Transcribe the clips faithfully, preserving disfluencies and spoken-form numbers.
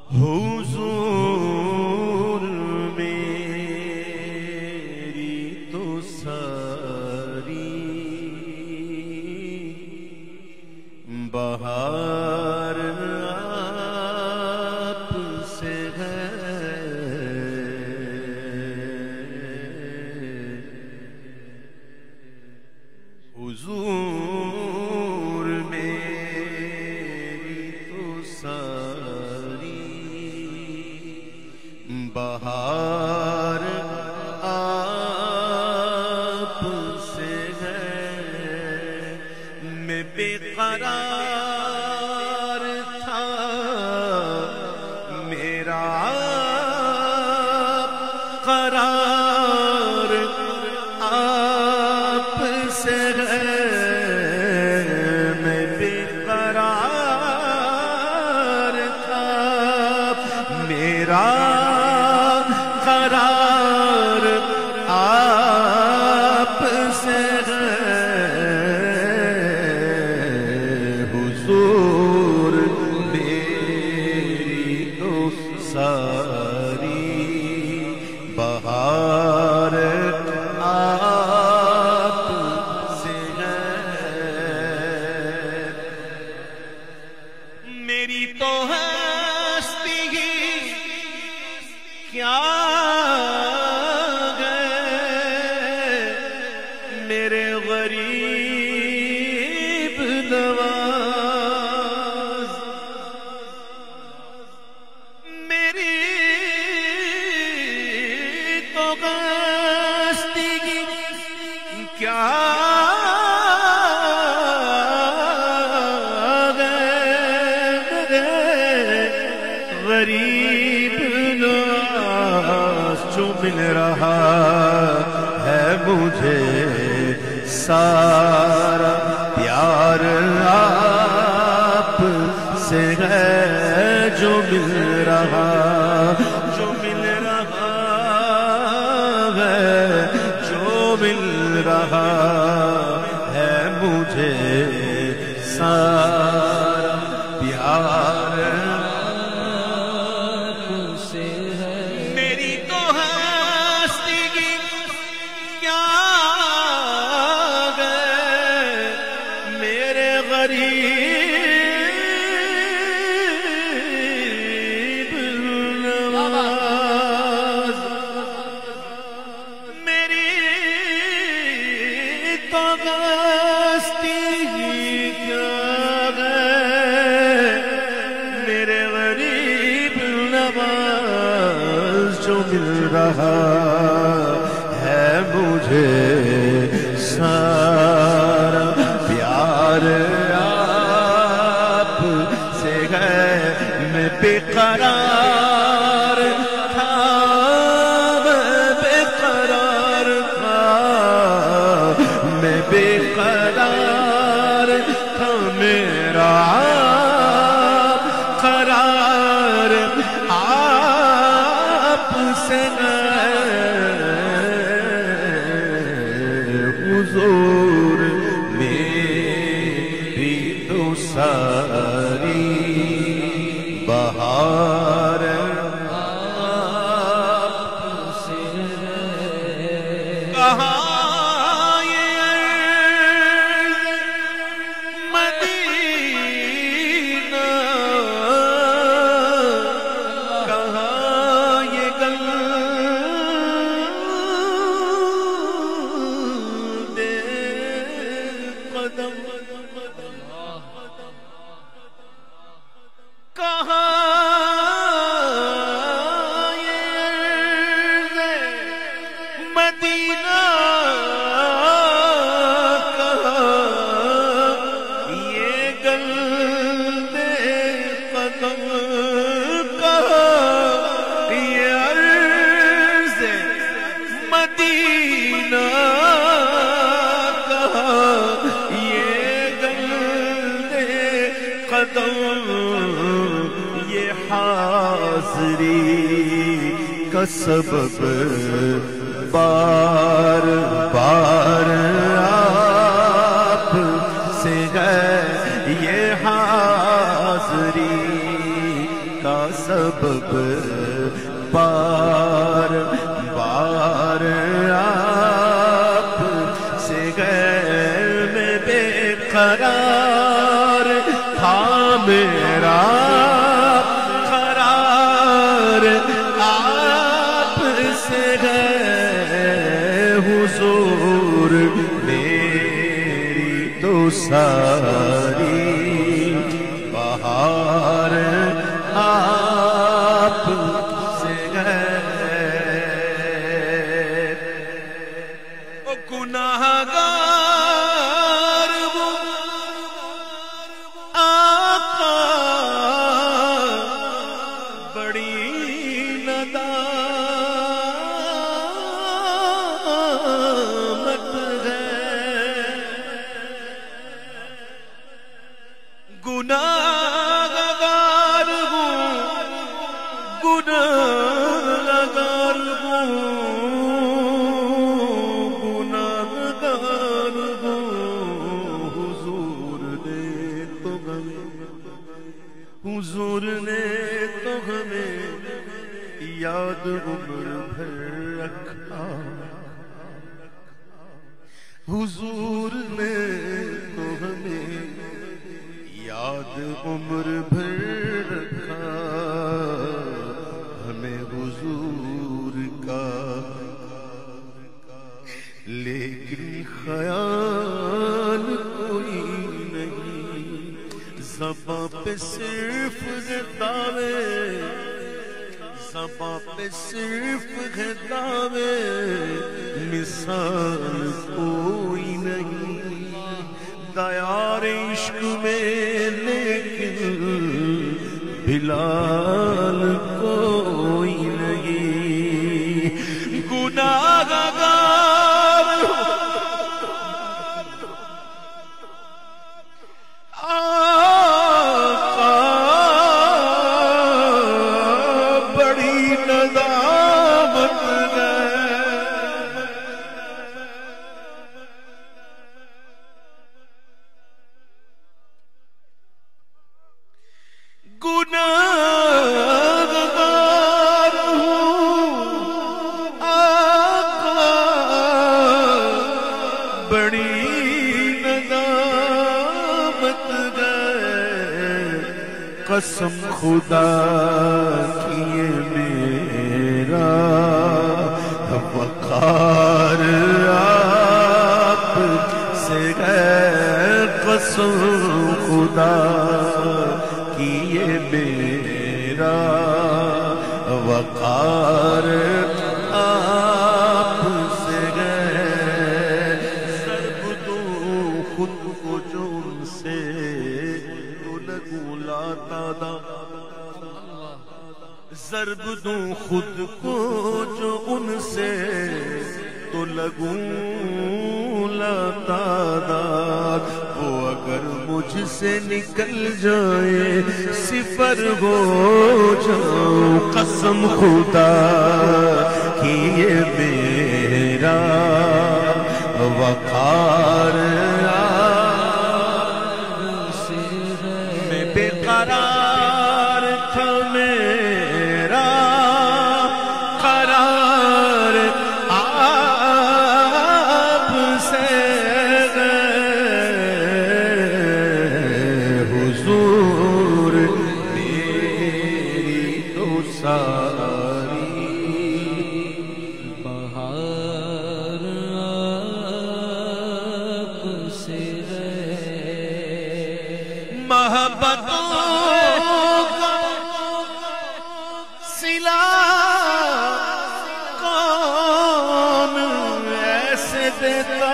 حضور میری تو ساری بہار آپ سے ہے، حضور میری تو ساری بہار آپ سے ہے، میں بے قرار تھا میرا قرار آپ سے ہے، میں بے قرار تھا میرا قرار آپ سے ہے، حضور میری تو ساری بہار آپ سے ہے، میری تو ہستی کیا میرے غریب نواز، میری تو ہستی کیا غریب نواز، جو مل رہا ہے مجھے سارا پیار آپ سے ہے، جو مل رہا جو مل رہا ہے جو مل رہا ہے مجھے سارا پیار آپ سے ہے، میری تو ہستی کیا غریب نواز، میری تو ہستی کیا میرے غریب نواز، جو مل رہا ہے مجھے سارا پیار آپ سے ہے، میں بے قرار تھا میں بے قرار تھا میں بے قرار تھا میرا قرار آپ سے ہے، حضور میری تو ساری بہار آپ سے ہے، کہاں یہ مدینہ کہاں یہ گلدے قدم، کہاں یہ مدینہ کہاں یہ گلدے قدم، کہاں یہ عرض مدینہ کہاں یہ گلدے قدم، یہ حاضری کا سبب بار بار آپ سے ہے، یہ حاضری کا سبب بار بار آپ سے غیر میں بے قرار تھا میرا قرار آپ سے غیر حضور میری تو ساری بہار آپ سے غیر او گناہگار وہ آقا بڑی ندامت ہے گناہگار ہوں گناہگار ہوں گناہگار ہوں حضور نے تو ہمیں حضور نے تو ہمیں یاد عمر بھر رکھا حضور نے تو ہمیں یاد عمر بھر رکھا ہمیں حضور کا لیکن خیال کوئی نہیں زباں پہ صرف ہے دعوے زباں پہ صرف ہے دعوے مثال کوئی نہیں دیار عشق میں لیکن بلال کوئی نہیں گناہگار آقا بڑی ندامت ہے گناہگار ہوں آقا بڑی ندامت ہے قسم خدا کی یہ میرا وقار آپ سے ہے قسم خدا کی یہ میرا وقار آپ سے گئے ضرب دوں خود کو جو ان سے تو لگوں لاتا دا ضرب دوں خود کو جو ان سے تو لگوں لاتا داد وہ اگر مجھ سے نکل جائے صفر ہو جاؤں قسم خدا کی یہ میرا وقار میں بے قرار تھا میرا قرار آپ سے حضور میری تو ساری بہار آپ سے محبتوں کا صلہ کون ایسے دیتا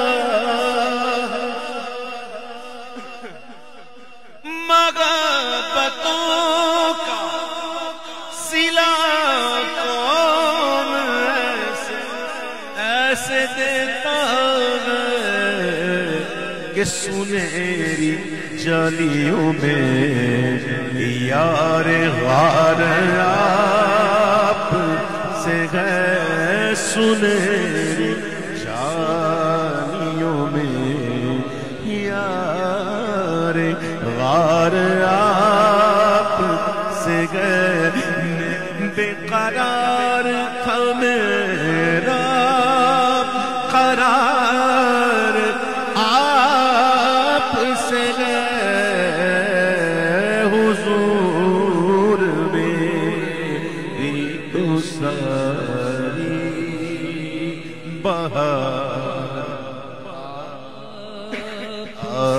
محبتوں کا صلہ کون ایسے ایسے دیتا ہے کہ سنہری جالیوں میں یار غار آپ سے ہے سنہری جالیوں میں یار غار آپ سے گئے بے قرار تھا میرا قرار آپ سے ہے حضور میری تو ساری بہار